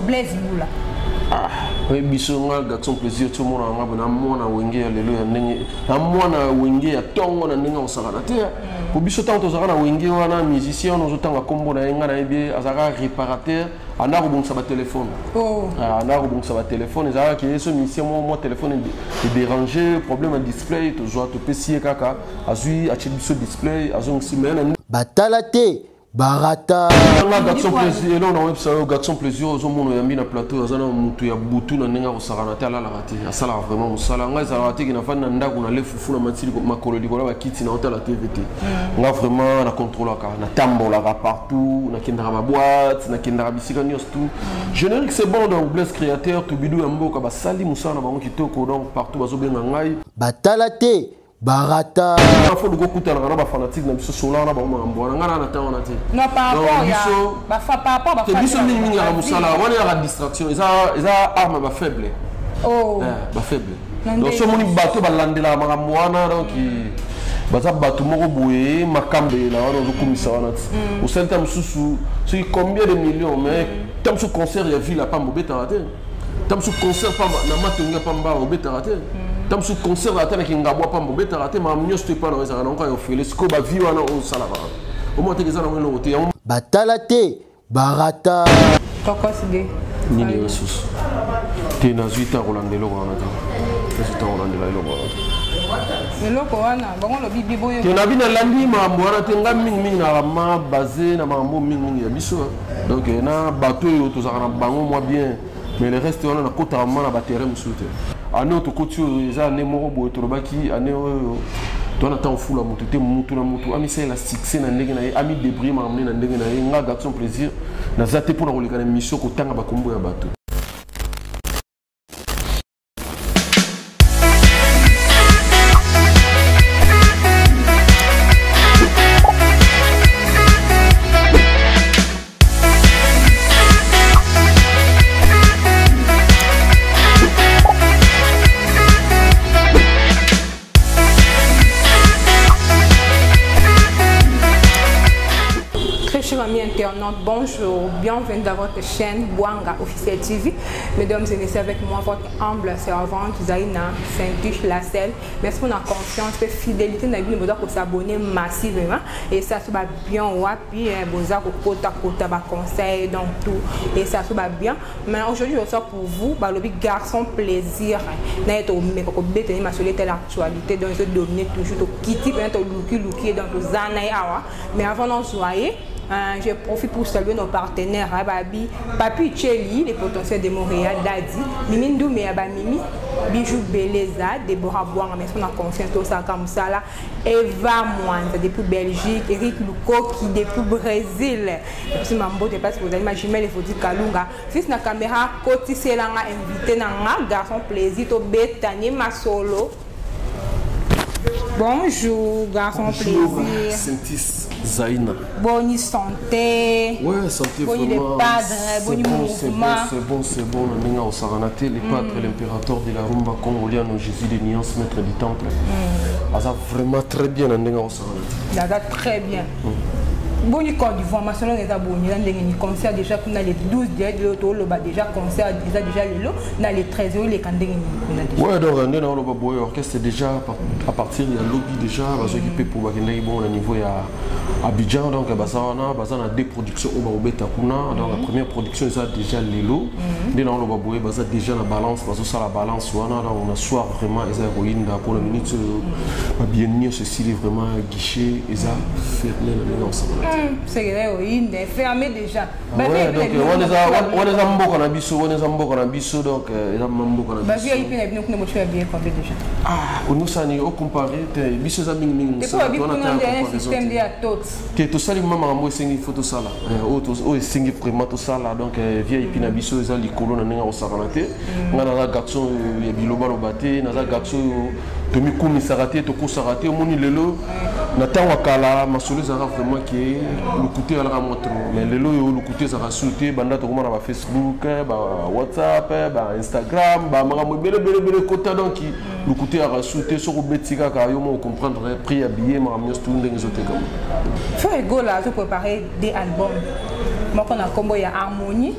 Blaise Lula. Ah, oui, bisonga garçon plaisir tout le monde a ngabona mwana wenge ya lelo ya ndenge na mwana wenge ya tongo na ndenge osakana te ko biso tanto osakana wenge wana musicien on ozotanga kombo na yenga na ebi azaka réparateur ana ko bongisa ba téléphone ana ko bongisa ba téléphone ezaka ki so musicien mo téléphone est dérangé problème à display to zo to pesi kaka azui a biso display azong simena batala te barata garçon plaisir là on a website garçon plaisir aux hommes yambi na plateau azana mutu ya butu na nenga osakana te ala la rate asala vraiment musala nga za rate ki na fana ndako na lefufu na matili makolo likola ba kiti na hôtel la TVT nga vraiment na contrôler ka na tambola partout na kindara ba boîte na kindara bisika nyos tout générique c'est bon donc Blaise créateur to bidu yamboka ba sali musala bango kitoko donc partout bazo benga ngai batala te barata il faut le go kuta na ba fanatique na biso sola na ba mambo na ngana na tawo na te non par rapport ya ba fa par rapport ba fa biso mingi ya musala wana ya distraction eza arme ba faible ba faible donc so moni bato balandela makambo wana donc baza bato moko boye makambe na wana ozokumisa wana au centre mususu c'est combien de millions mais tam so concert ya ville pa mobeta te tam so concert pa na matonga pa mba obeta te tam su concert la tane ki ngabwa pa mbobeta rate ma mnyosto pa na weza na nka yo fele siko ba vi wana o sala ba o mo te gezana weno te batala te barata kokosige nini yesus te na zuita rolandelo wana te zuita rolandelo wana eloko wana bango lo bibi boyo te na bina landi ma mbwana te nga mingi na ma basé na mambo mingi ya biso donc na bateau yo to zakana bango moi bien mais le reste on a kota na ba terrain musute ane to couture eza ne moko boye tolobaki ane oyo tona ta fula mutu te mutu na mutu ami c'est élastique na ndenge na ye ami débris ma amné na ndenge na ye nga garçon plaisir na zate pour na koleka na mission ko tanga ba kombo ya bato. Internaute, bonjour, bienvenue dans votre chaîne Bwanga Officiel TV. Mesdames et messieurs, avec moi, votre humble servante Zaina Saint-Tuche Lacelle. Merci pour la confiance et fidélité. Nous avons s'abonner massivement et ça se va bien. Puis, vous avez kota conseil donc tout et ça se va bien. Mais aujourd'hui, je sors pour vous le garçon plaisir. Nous avons bétonné ma solité l'actualité donc je domine toujours au kitty luki donc aux années mais avant d'en soyer. Je profite pour saluer nos partenaires Babi, Papi Tcheli, les potentiels de Montréal, Dadi, Mimi Ndoumé, Mimi, Bijou Beleza, Déborah Boang, mais on a confiance tout ça comme ça là, Eva Moine, depuis Belgique, Eric Luko qui depuis Brésil, et puis Mambo, je passe pour vous imaginer les photos Kalunga, fils na caméra, Koti Selanga invité na garçon plaisir, to Betani ma solo. Bonjour, garçon plaisir. Zaina. Bonne santé. Ouais, santé bonne vraiment. Bonne mouvement. C'est bon. On a au Saranate, les padres, l'impérateur de la rumba congolienne, Jésus de Nuance, maître du temple. Ça vraiment très bien on a au Saranate. Ça va très bien. Bon, Côte d'Ivoire, ma soeur est abonnée. On a concert déjà qu'on a les 12 déjà concert déjà le lot, on a les 13 les candidats. Ouais, donc on a le boy orchestre déjà à partir de lobby déjà va s'occuper pour bagender bon au niveau à Abidjan donc on a deux productions au Baobeta Kuna donc la première production ça déjà les lots dès là on le boy ça déjà la balance parce que ça la balance on a soir vraiment les héroïnes pour la minute bien nier ceci vraiment guichet et ça fermé la danse. C'est l'héroïne, fermé déjà. Ouais, donc on les a mboko na biso, donc ils a mboko na biso. Bah VIP na bino kuna motu ya bien combien déjà. Ah, on ça ni au comparer biso za mingi ça. On a un système de toutes. Que tout ça les maman mo singi photo sala. O singi vraiment tout ça là donc VIP na biso za likolo na ninga osakanate. Ngana za garçon ya biloba lobate, na za garçon Tomi Koumi Sarate, Toko Sarate, Moni Lelo, Nathan Wakala, Masolo Zara vraiment qui est le côté à la montre. Mais Lelo, le côté Zara sauté, Banda Tokoma na Facebook, WhatsApp, Instagram, Maramou Bele Kota donc le côté à la sauté sur le Betika Kayomo comprendre prix habillé, Maramou Stoun des autres comme. Faut rigoler là, tu préparer des albums. Moi qu'on a combo il y a Harmonie.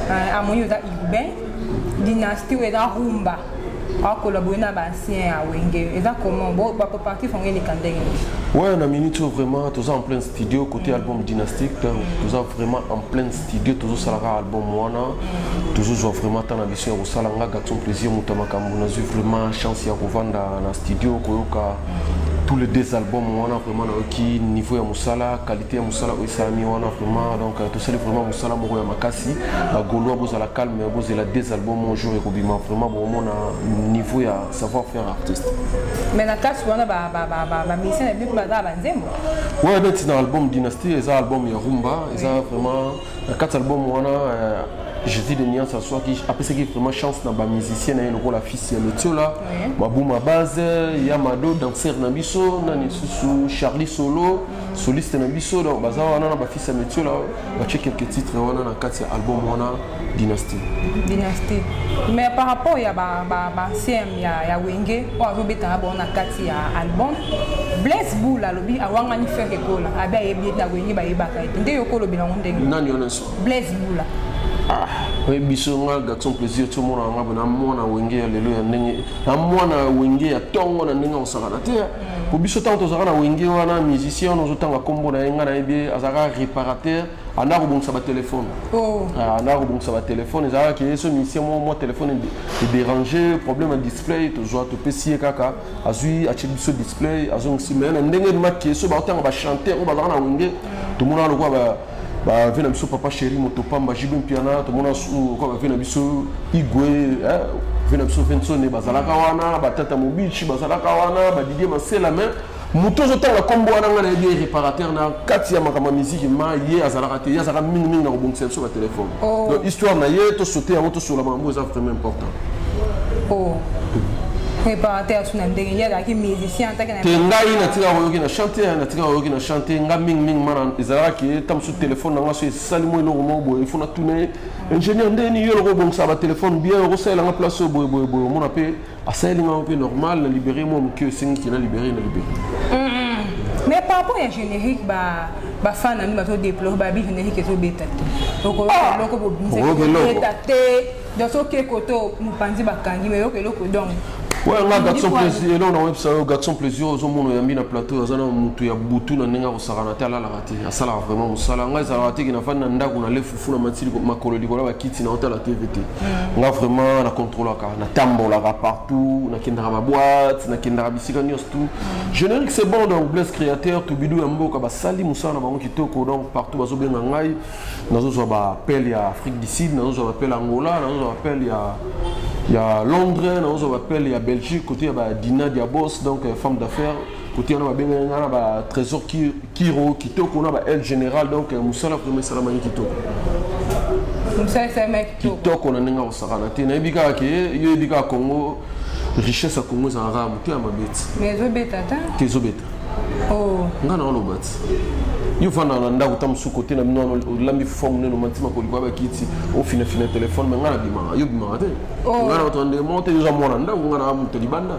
Harmonie eza urbain, Dynastie eza rumba. A collaboré avec l'ancien à Wenge. Et ça comment bon pour partir font les candidats. Ouais, on a minute vraiment tous en plein studio côté album dynastique, tous vraiment en plein studio, tous ça la album moana, tous vraiment tant ambition au salanga garçon plaisir mutama kamuna vraiment chance ya revendre dans studio koyoka tous les deux albums on a vraiment qui niveau ya musala qualité ya musala oisami on a vraiment donc tout ça vraiment musala moko ya makasi la golo boza la calme boza la deux albums un jour et kobima vraiment bon on a niveau ya savoir faire artiste mais la casse on a ba mission et ba da banzembo ouais donc c'est dans l'album dynastie et ça album ya rumba et ça vraiment la quatre albums on a je dis de nuances à soi qui après c'est qui vraiment chance dans ba musicien na le rôle la fils ya le là ma base Yamado danseur na biso nani susu Charlie solo soliste na biso donc baza wana na ba fils ya métier là ba check quelques titres wana na quatre album wana dynastie mais par rapport ya ba CM ya Wenge o azobeta ba na quatre ya album Blaise Boula lobi awanga ni faire école abia yebi na Wenge ba yebaka nde yokolo bila ndenge nani ona Blaise Boula oui, bisonga garçon plaisir tout le monde a na mwana wenge ya lelo ya ndenge na mwana wenge ya tongo na ndenge osakana te pour biso tant tozaka na wenge wana musicien on ozotanga kombo na yenga na yebi azaka réparateur ana kobongisa ba téléphone ana kobongisa ba téléphone ezaka ke so musicien mo téléphone est dérangé problème de display tozwa to pesi kaka azui achebi biso display azongisi mais na ndenge de makie so ba otanga ba chanter on bazaka na wenge tout le monde a le quoi ba vena biso papa chéri motopamba jibin piana to mona su ko ba vena biso igwe vena biso vensone bazalaka wana batata mobichi bazalaka wana ba Didier Masela mais muto zotanga kombo wana ngana ye réparateur na kati ya makama musique ma ye azalaka te ya zaka mingi na kobongisa biso ba téléphone donc histoire na ye to sauter en moto sur la mambo c'est vraiment important réparateur sur la ndenge ya ki musicien tant que ngai na tika oyoki na chanter na tika oyoki na chanter nga ming mana ezala ki tam sur téléphone na ngaso salimo no mo boy fona tourner ingénieur ndeni yo lo bon ça ba téléphone bien ro sala nga place boy mon appel a sala nga peu normal na libérer moi que singi qui na libérer mais par rapport à générique ba fan na bato déplore ba bi générique to beta loko bo beta te donc so ke koto mupanzi bakangi mais loko donc ouais, on a garçon plaisir, là on a website garçon plaisir aux hommes on a mis na plateau azana mutu ya butu na ninga osakana te ala la raté asala vraiment musala nga za raté ki na fa na ndako na le fufu na matili makolo likola ba kiti na hôtel la TVT nga vraiment na contrôle ka na tambola partout na kindara ba boîte na kindara bisika nyos tout générique c'est bon donc Blaise créateur to bidu ya mboka ba sali musala na bango kitoko donc partout bazo benga ngai nazo zo ba appel ya Afrique du Sud nazo zo appel Angola nazo zo appel ya Londres nazo zo appel ya Belgique côté bah Dina Diabos donc femme d'affaires côté on a bien on a trésor Kiro Kitoko on a elle général donc Moussala premier salamani Kitoko Moussala c'est mec Kitoko on a ninga osakana te na bika ke yo bika Congo richesse à Congo ça ra muté à ma bête mais zo beta ta ke zo beta ngana on lo bat yo fana na ndako tam su côté na mino lambi forme no mantima ko likwaba kiti o fina téléphone mais ngana bima yo bima te ngana otonde monte yo zamona ndako ngana muto libanda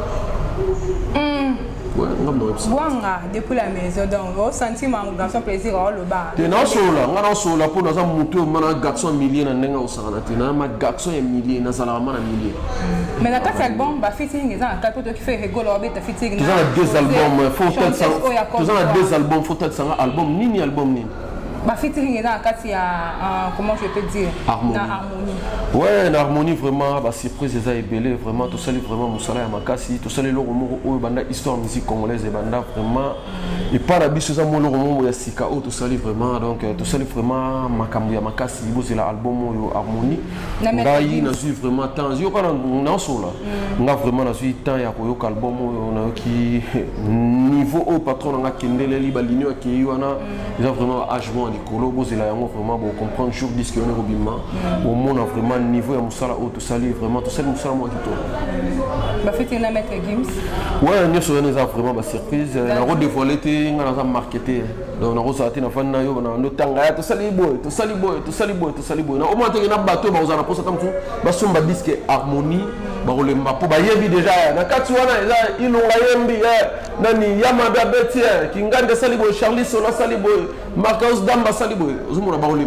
ouais ngam no website wanga depuis la maison donc au sentiment garçon plaisir au le bar te na sola ngana sola pour na za muto mana garçon millier na ndenga osakana te na ma garçon ya millier na sala mana millier mais la carte album ba fitting eza un cadeau qui fait rigoler avec ta fitting tu as deux albums faut peut-être ça tu as deux albums faut peut-être ça album nini ba fitting eza un carte ya comment je peux dire harmonie ouais na harmonie vraiment ba surprise eza ebelé vraiment tout ça vraiment musala ya makasi tout ça le romo o banda histoire musique congolaise et banda vraiment et pas la biso za mo le romo ya sika o tout ça vraiment donc tout ça vraiment makambo ya makasi boze la album yo harmonie ngai na suis vraiment temps yo kana na sola nga vraiment na suis temps ya koyoka album yo na ki niveau au patron nga kendele li ba linio ki yo na eza vraiment agement likolo bozela yango vraiment pour comprendre jour disque on est robima au monde vraiment niveau ya musala o tout ça vraiment tout ça musala moi kito ba fete na mettre Gims ouais nous sur nous a vraiment ba surprise na redévoiler te ngana za marketer donc na rosa te na fan na yo na no tanga ya to sali boy na au moins te na bateau ba uzana posa tamtu ba somba disque harmonie ba rolemba po ba yebi déjà na kati wana eza ilonga yembi nani Yamada Betia kingande sali boy Charlie Sola sali boy Marcus Damba sali boy ozumuna ba rolemba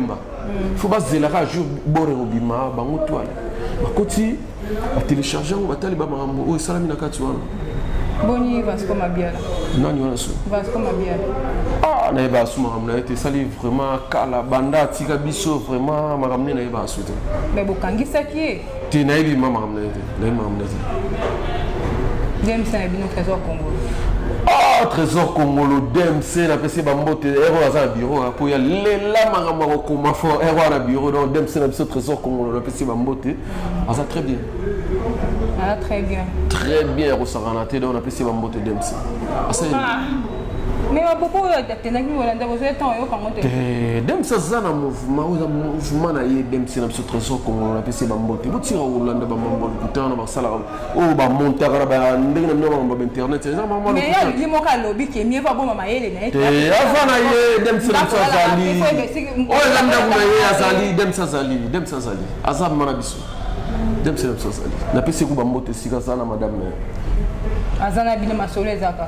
il faut pas zélara jour bore obima bango toile bakoti ba télécharger on batali ba marambo o salami na kati wana boni Vasco Mabiala nani wana so Vasco Mabiala ah na ba suma ramna été sali vraiment kala banda tika biso vraiment maramne na ba soute mais bokangisa ki ti na ibi mama ramna été na maramne Dem c'est bino trésor Congo ah trésor Congolo DMC na pesi bambote ero aza bureau pour ya lela maramako koma fort ero na bureau donc DMC na biso trésor Congolo na pesi bambote aza très bien. Ah, très bien. Très bien, Rosaranate, on a appelé Bambote DMC. Mais pourquoi tu as dit que DMC a un mouvement DMC dans ce trésor comme on a appelé Bambote. Vous tirez au Hollande, Bambote, Boutin, Barsala, ou Bamonta, Internet. Mais il y a un lobby qui est mieux pour moi. Avant, DMC Azali. Oh, Azali, DMC Azali, DMC Azali. Azab Manabiso. DMC Azali. La PC Bambote, Sigazana, madame. Azana Bine Masole Zaka.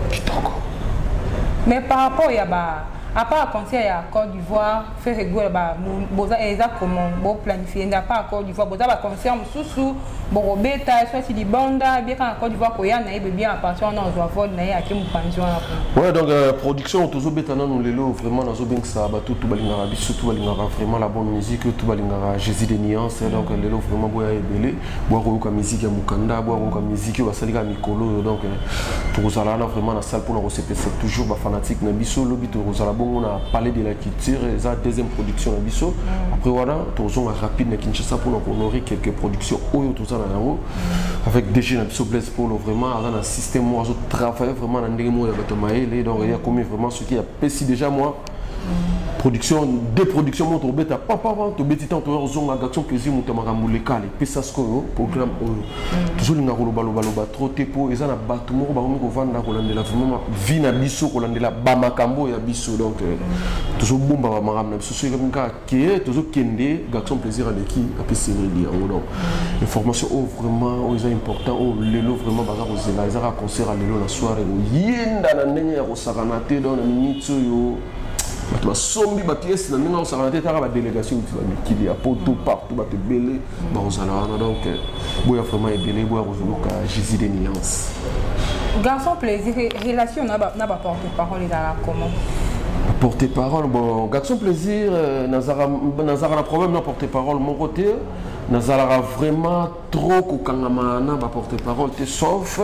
Mais par rapport à part conseil à Côte d'Ivoire, faire rigoler, comment planifier, n'a pas à Côte d'Ivoire, vous avez conseil sous Borobeta, soit si les bandes, bien qu'en Côte d'Ivoire, il y a bien à partir de nos avoirs, il y a une pension. Ouais, donc production, tous les bétanos, nous les lots, vraiment, dans le ça, tout Balingara, surtout Balingara, vraiment la bonne musique, tout Balingara, Jésus des nuances, donc les lots vraiment boire et belé, boire la musique à Mukanda, boire la musique à Saliga Mikolo, donc pour Rosalana, vraiment la salle pour nous recevoir, c'est toujours fanatique, Nabiso, lobby de Rosalaba. On a parlé de la culture et la deuxième production à Bisso. Après voilà, nous avons rapide à Kinshasa pour honorer quelques productions avec DG Nabisso Blaise pour vraiment un système où on travaille vraiment dans des mots et donc il y a combien vraiment ce qui a pessi déjà moi. Production, des productions, mon tour bêta, papa, tu bêtis tant, tu as raison, action plaisir, mon tamaramou les cales, puis ça, ce qu'on programme, toujours une arolo baloba, trop tepo, et ça, n'a pas tout le monde, on va vendre la vraiment, vie na biso, on la bamakambo, et à biso, donc, toujours bon, bamaram, ce soit comme ça, qui est toujours kende, action plaisir à l'équipe, à puis c'est lié, donc, information, vraiment, c'est important, les lots vraiment, bazar, aux élèves, ils ont un concert à l'élo la soirée, yéen, dans la dernière, au Saranate, dans la minute, tu vas sombi ma pièce na ninga osarana tata ba délégation tu vas mikili a poto partout ba te belé ba osala donc boya vraiment belé boya rozuluka Jésus des nuances garçon plaisir relation n'a pas porter parole là comment porter parole bon garçon plaisir nazara un problème na porter parole mon côté nazara vraiment trop kokangama na ba porter parole te sauf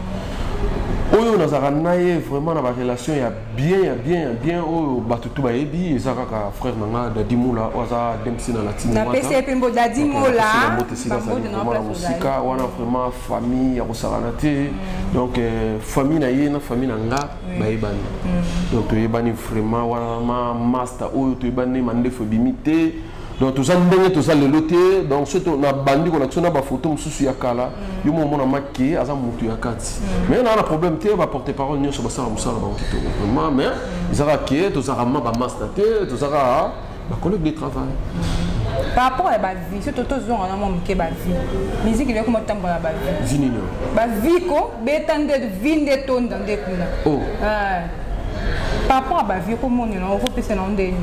oyo nazara naye vraiment na ba relation ya bien oyo batutu ba yebi ezaka ka frère nanga Dadimoula oza DMC na latino na PC pembo Dadimoula na musika wana vraiment famille ya kosarana te donc famille na ye na famille nanga ba yebani donc to yebani vraiment wana master oyo to yebani mandefo bimité donc tout ça le loté donc surtout na bandi ko na ba photo mususu ya kala yo mo mona makki aza mutu ya kati mais on a un problème te ba porter parole nyo so ba sala musala ba kito vraiment mais ils ara ke to za ma ba master te to za ba collègue de travail par rapport à la vie surtout to zo na mo mke ba vie musique ile ko mo tambo na ba vie vinino ba vie ko betande de vinde ton dans des kuna oh par rapport à ba vie ko mo ni no ko pese na ndeni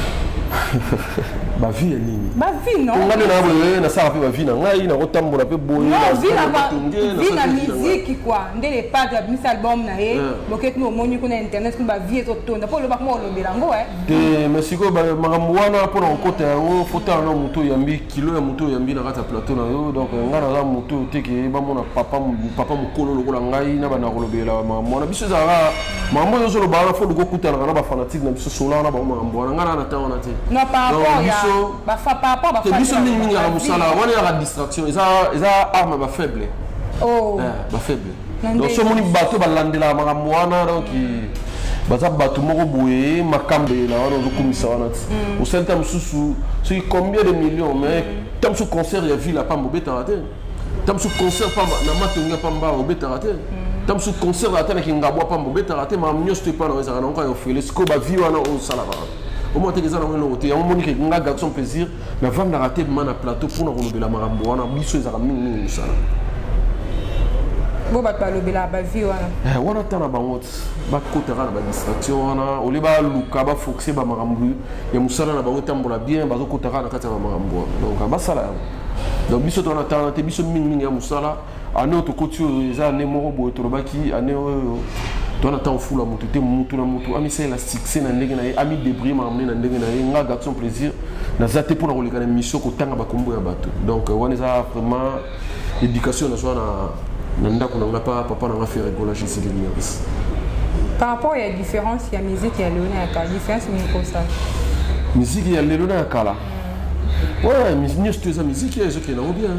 ma vie est nini ma vie non on a na ça ma vie na ngai na kotambola pe boye na vie na musique quoi ndele pas de mis album na e boket mo moni ko na internet ko ba vie to tonda po lo ba mo lo belango te mesiko ba makamwana po na kota yango fota na mutu yambi kilo ya mutu yambi na kata plateau na yo donc ngana za mutu teke ba mona papa mukolo lokola ngai na bana kolobela mwana biso zara mambo yo zo lo ba na fo ko kutana na ba fanatique na biso sola na ba mambo ngana na tawana te non par rapport ya ba biso mingi ya musala wana ya distraction eza arme ba faible ba faible donc so moni bato balandela makambo wana donc baza bato moko boye makambe na wana ozokumisa wana ti osenta mosusu soki combien de millions mais tam so concert ya ville apamba obetaka te tam so concert pamba na matongi apamba obetaka te tam so concert ata na kingabwa apamba obetaka te makambo nyonso to epana ezalaka na nkoka ya ofele sikoyo bavie wana osalaka au moins tu es dans le côté on moni que nga garçon plaisir na vendre rater man na plateau pour na kolobela marambo wana biso ezaka mingi ça Bon, bah, la vie, on a tant de bangots, bah, côté à la distraction, on a les luka, bah, foxé, bah, marambu, et moussala, na bangots, tambola bien, bah, côté à la carte, bah, marambu. Donc, bah, ça là. Donc, biso, on a tant, t'es biso, ming, moussala, à notre côté, les années, morobo, et tolobaki, année, on a tant fou la moto, t'es moutou, la moto, ami, c'est élastique, c'est un dégain, ami débris, m'a amené, un dégain, un gars, son plaisir, n'a zaté pour la mission, qu'au temps, bah, combo, à bateau. Donc, on a vraiment l'éducation, on a nanda qu'on n'a pas papa n'a pas fait rigoler chez ces lignes. Par rapport à la différence, il y a musique et Léoné à Kala. Différence c'est quoi ça? Musique et Léoné à Kala. Ouais, mais ni je te musique et ce qui est là bien.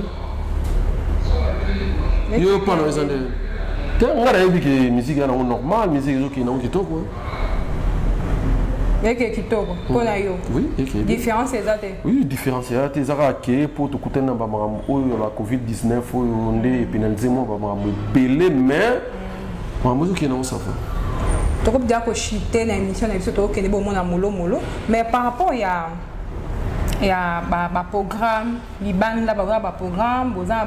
Yo pas dans les années. T'es on a dit que musique est normal, musique est qui est qui toi quoi. Il y a qui toi quoi na yo. Oui, différence c'est ça. Oui, différence c'est ça. T'es zara que pour te coûter na ba la Covid-19 on est pénalisé moi ba belé mais moi qui non ça fait. Tu peux dire que chiter na émission na biso to ke bon mon amolo mais par rapport il y a ba programme liban là ba programme boza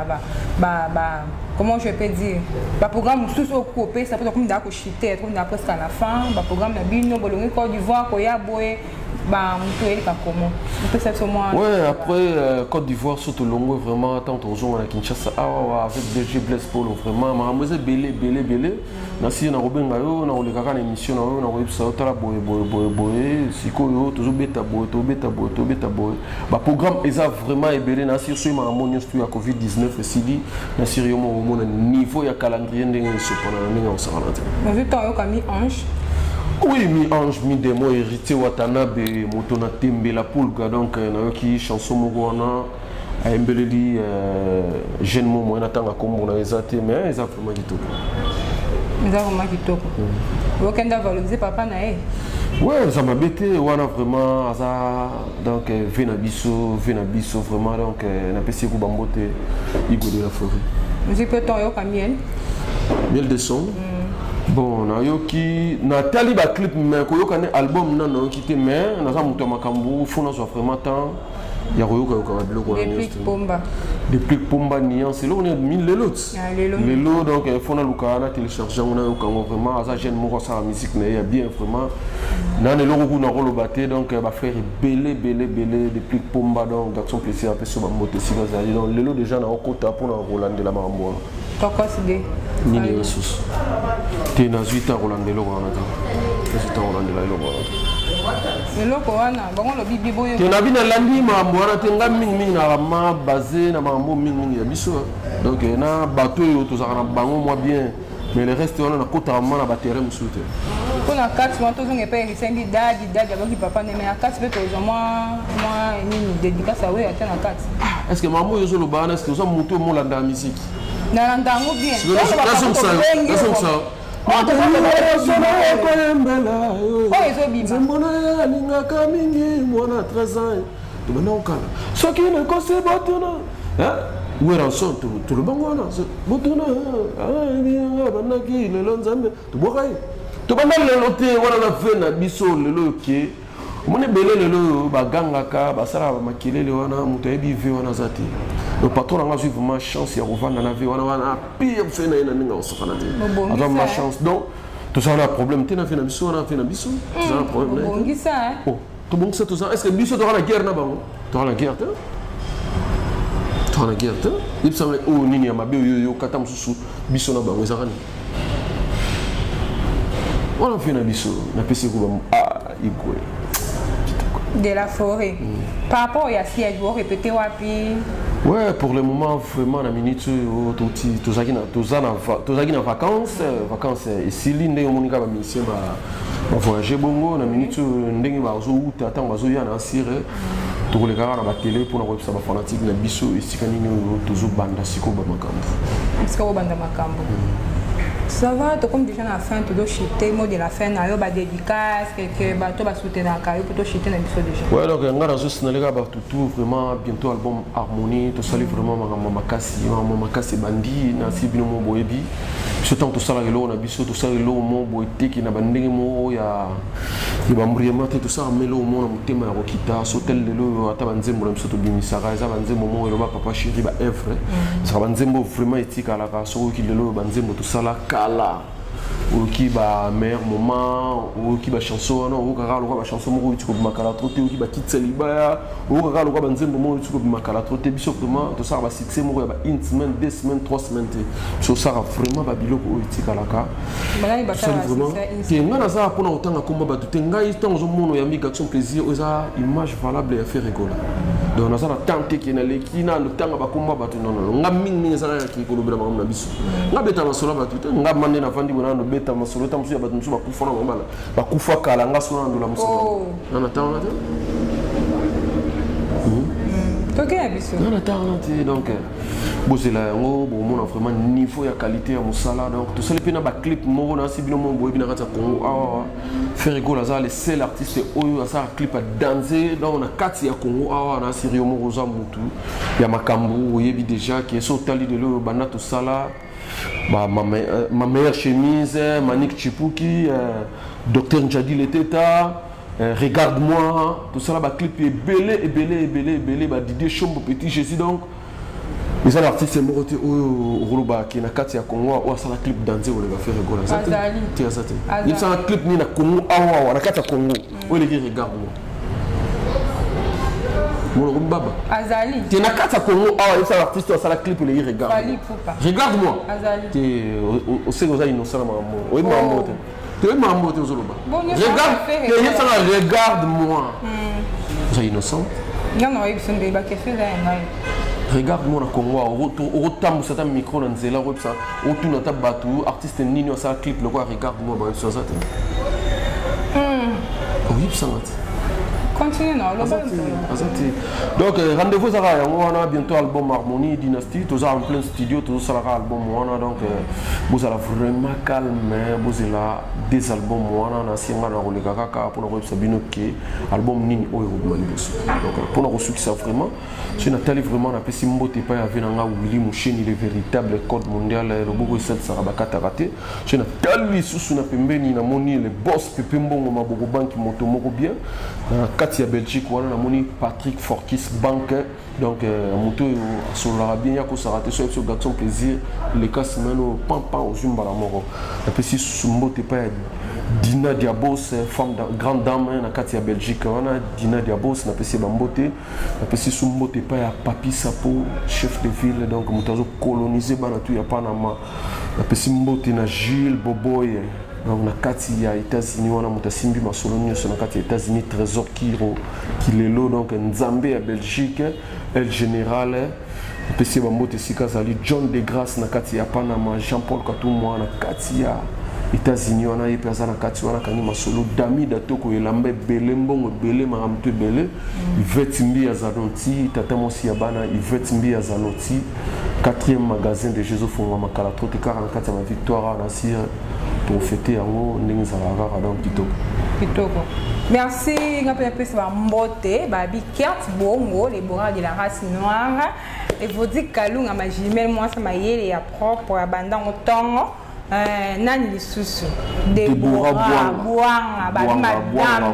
ba comment je peux dire ba programme sous au copé ça peut comme d'accord chiter comme d'après à la fin ba programme na bino bolongi Côte d'Ivoire ko ya boye bah comment ouais après Côte d'Ivoire surtout longo vraiment tant aux gens à Kinshasa avec DG Blaise Polo vraiment mademoiselle belé na si na robenga yo na ole kaka na émission na yo na website otala boye sikoyo toujours beta boye ba programme eza vraiment ebelé na si sur mamonyo stu ya Covid-19 esili na sérieux mo na niveau ya calendrier ndenge sopana na ndenge osarana mais vu temps yo kami ange. Oui, mi-ange, mi-démo, hérité Watanabe, Motona Tembe, la Poulga, donc, qui chanson Mogwana, à Mbeleli, jeune moment, on attend à Combo, on a exaté, mais ils ont vraiment dit tout. Ils ont vraiment dit tout. Vous avez valorisé papa Naé? Oui, ça m'a bêté, on a vraiment, donc, Venabiso, vraiment, donc, on a passé Koubambote, Igo de la forêt. Vous avez temps, miel? Miel de son. Bon, na yoki na tali ba clip mais ko yoka ne album na no kité mais na za muto makambu fona so vraiment temps ya ko yoka yoka biloko na depuis pomba nuance lo ne mille lelo donc fona luka na télécharger on a yoka vraiment aza jeune mo sa musique na ya bien vraiment na ne loko na ko lo baté donc ba frère belé depuis pomba donc garçon plaisir après so ba moto siga zali donc lelo déjà na okota pour na Roland de la mambo. Pourquoi c'est Nini ressources. Tu es dans 8 ans Roland de l'Oran. Tu es dans lundi, tu as basé dans donc na bateau tu as bien mais le reste on a côté à na batterie musuté. Pour la carte moi tout on peut recendi dadi avec papa mais la carte peut moi ni dédicace à ouais à la carte. Est-ce que maman yo zo bana est-ce que ça monter mon la musique? Na ndango bien. Là son ça. Oh, ils ont mingi mwana 13 ans. Tu m'as non kala. Ce qui ne conseille pas tout hein? Où est rançon tout le bangwana? Botuna. Ah, bien banaki le lonzambe. Tu bokai. Tu vas mal le loter wana na vena biso le loké. Mon belé le baganga ka basara makile le wana mutebi vi wana zati. Le patron a vraiment chance de revendre dans la vie. On a pire fait dans la vie. On a ma chance. Donc, tout ça on a un problème. Tu as fait un bisou, on a fait un bisou. Tu as un problème. Bon, ça. Oh, tout bon ça, tout ça. Est-ce que bisou tu as la guerre là-bas? Tu as la guerre, tu as la guerre, il semble oh nini ya mabe yo katam susu bisou là-bas. On a fait un bisou. On a passé quoi? Ah, igwe. De la forêt. Par rapport à siège, vous répétez wapi? Ouais, pour le moment, vraiment, la minute, tous en vacances, et si l'une des monika va mission, va voyager bongo, la minute, n'engue va au où t'attends, va zoyer en assuré, tous les gars à la télé pour la website fanatique, la biso, et si canine, toujours banda, siko bamakambo. Siko banda makambo. Ça va, tu comme déjà à la fin, tu dois chuter, mot de la fin, tu as des dédicaces, tu vas soutenir dans le carré pour te chuter dans le biso déjà. Ouais, donc, on a juste les gars, tout vraiment, bientôt album Harmonie, tu salis vraiment Makasi Bandi, Nancy Binomo Boebi. Ce temps, tout ça, on a biso, tout ça, mon boete qui n'a pas de mots, il y a Il va mourir tout ça, mais là au moins on thème à Rokita, sautel de l'eau, à Tabanzembo, le Soto Bimisara, Zabanzembo, le papa chéri, Evre, ça va Nzembo vraiment éthique à la race, qui le lot, Banzembo, tout ça là, Kala. Ou qui va meilleur moment ou qui va chanson non ou cara le chanson mo tu ko makala troté ou qui va quitter libaya ou cara le banzembo mo tu ko makala troté biso comment tout ça va succès mo ba une semaine 2 semaines 3 semaines so ça vraiment ba biloko etika la ka bana ba ça c'est ngana za pour autant comme ba tout ngai tant zo mono ya miga action plaisir oza image valable et faire rigoler donc on a ça tenté qui na lekina no tanga ba komba ba non ngam za ya ki ko lobela na biso ngabeta masolo ba tout ngam na vandi bona no beta masolo ta musu ya batu musu bakufa na mama bakufa kala nga sona ndola musu na tanga ta OK abiso na tanga ti donc bozela ngo bo mona vraiment niveau ya qualité ya musala donc tout ça le pena ba clip mo na sibino mo boyebi na kata Congo awa faire rigoler ça les seul artiste oyo ça clip à danser donc on a kati ya Congo awa na Sirio mo roza mutu ya makambu oyebi déjà qui est so tali de lo bana tout ça là. Bah, ma meilleure chemise, Manik Chipuki, Docteur Njadi Leteta, Regarde-moi, tout ça là, bah, clip est belé, bah, Didier Chombo, Petit Jésus donc. Les artistes sont morts au Rouba, qui est na Katia Congo, ou à ça la clip dansé, ou les va faire rigoler. Il y a un clip ni na Congo, ou na Katia Congo, où les gars Regarde-moi. Azali. Tu n'as qu'à ta Congo, il y a un artiste, ça la clip, il regarde. Regarde-moi. Tu sais que vous avez innocent, oui, maman. Tu es maman, tu es regarde-moi. Vous êtes innocent? Non, non, il faut que vous fait regarde-moi na Congo, au retour de ce micro, dans zela, au retour de ta bateau, artiste nino, ça clip, le quoi, regarde-moi, ça ça. Oui, ça va. Continue, non, donc rendez-vous on a bientôt album Harmonie Dynastie, tous en plein studio, tous ça album on a donc vous allez vraiment calme, vous allez des albums on a si on a le kaka pour le sabino qui album nini oyo donc pour le succès vraiment c'est Nathalie vraiment on a fait Simbote pas avec nanga Willy Moucheni le véritable code mondial le bogo 7 sarabaka taraté c'est Nathalie sous na pembeni na moni le boss Pepe Mbongo mabogo banki moto moko bien Katia Belgique on a moni Patrick Forkis banque donc moto sur l'arabien ya ko sarate sur garçon plaisir les cas semaine pampa au zumba la moro et puis si Simbote pas Dina Diabos, femme grande dame, na Katia Belgique, on a Dina Diabos, na PC Bambote, na PC Sumbote pas ya Papi Sapo, chef de ville, donc mutazo colonisé banatu ya Panama, na PC Mbote na Gilles Boboy, donc na Katia États-Unis, on a mutasimbi masolonio sur na Katia États-Unis, Trésor Kiro, Kilelo, donc Nzambe à Belgique, El Général, na PC Bambote Sikazali, John Degrasse na Katia Panama, Jean-Paul Katumwa na Katia États-Unis on a eu personne à Kati on a kani masolo dami datoko elambe belé mbongo belé maramtu belé Ivetimbi Azanoti tata mosi yabana Ivetimbi Azanoti 4e magasin de Jésus Fonga makala trote 44 ma victoire na sir pour fêter yango ndenge zalaka donc kitoko. Merci ngapela pesa ba mbote ba bikert bongo les bras de la race noire et vous dites kalunga ma jimel moi ça ma yele ya propre abanda otongo nani lisusu Deborah Bouanga madame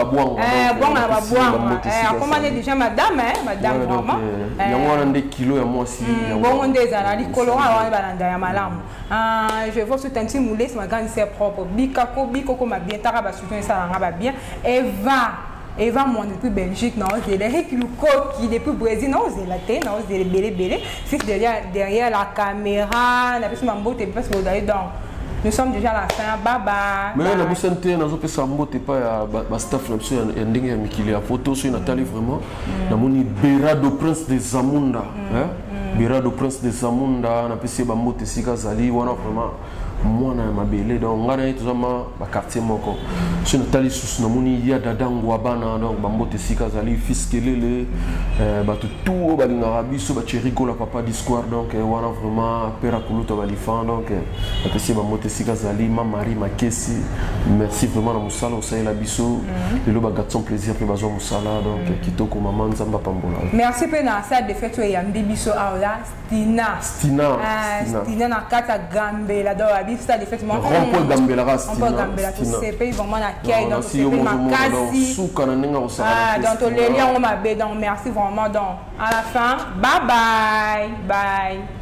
comment déjà madame madame vraiment yango na kilo ya mwasi bongo ndeza li kolora wana balanda ya malamu je vois tout un petit moulé c'est ma grande sœur propre bikoko ma bien tara ba soutien ça nga bien Eva mon depuis Belgique non c'est les qui depuis Brésil non c'est la tête non c'est belé fils derrière la caméra la personne m'embote parce que d'ailleurs donc nous sommes déjà à la fin baba mais la boussante nazo pesa mbote pas ba staff na biso ya ndenge ya mikili ya photo sur Nathalie vraiment na moni Berado Prince des Zamunda Berado Prince des Zamunda na pesa ba mbote sika zali wana vraiment moi na mabele donc ngana ituzama ba quartier moko sur Nathalie sous na moni ya dadango abana donc ba mbote sika zali fiskelele ba tout balinga biso ba cherigo la papa d'histoire donc wana vraiment pera kuluta balifan donc na pesa ba mbote sika zali ma Marie Makesi merci vraiment na musala osai la biso le lo ba garçon plaisir pe bazo musala donc kitoko maman nzamba pambola merci pe na salle de fête ya mbibiso aola Stina na kata gambe la do bif ça effectivement rond-point Gambela on peut Gambela tout c'est pays vraiment la caille donc c'est pays makasi donc les liens on m'a donc merci vraiment donc à la fin bye bye